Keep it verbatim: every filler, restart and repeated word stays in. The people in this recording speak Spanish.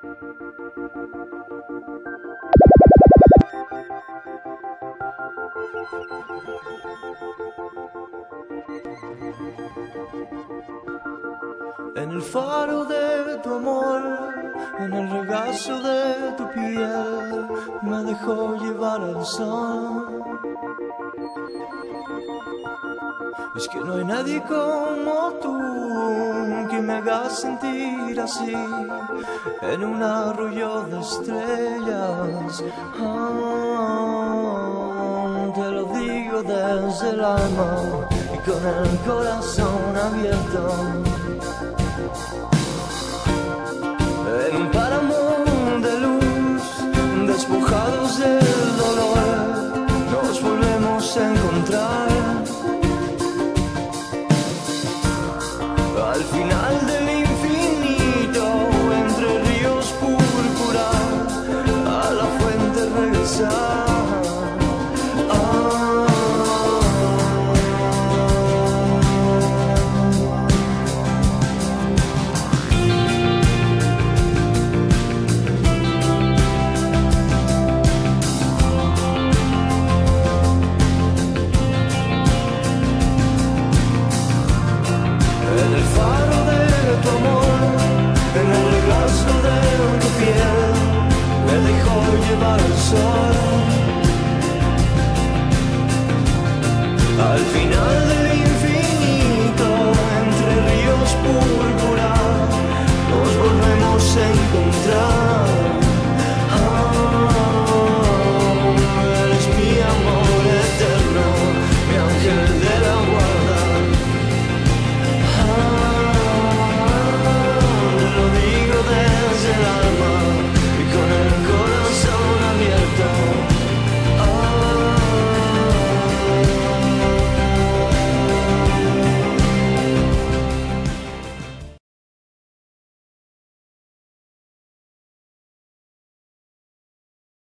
En el faro de tu amor, en el regazo de tu piel, me dejó llevar el sol. Es que no hay nadie como tú que me haga sentir así, en un arroyo de estrellas. Oh, te lo digo desde el alma y con el corazón abierto.